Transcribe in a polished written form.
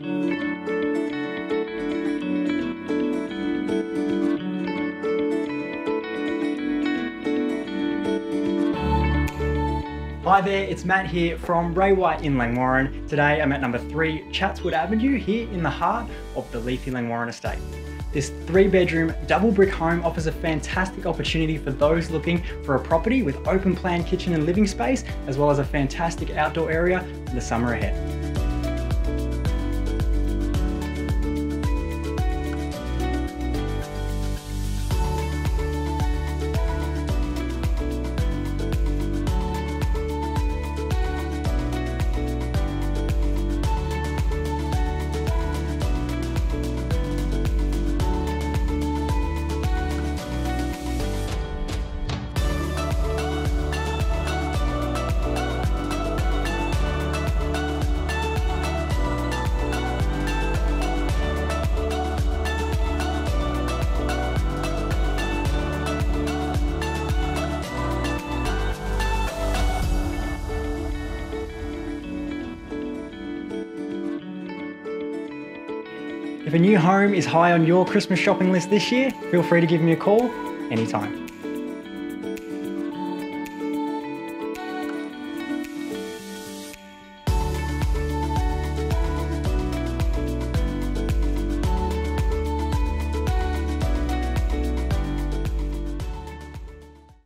Hi there, it's Matt here from Ray White in Langwarrin. Today I'm at number 3 Chatswood Avenue here in the heart of the leafy Langwarrin estate. This 3-bedroom double brick home offers a fantastic opportunity for those looking for a property with open plan kitchen and living space, as well as a fantastic outdoor area for the summer ahead. If a new home is high on your Christmas shopping list this year, feel free to give me a call anytime.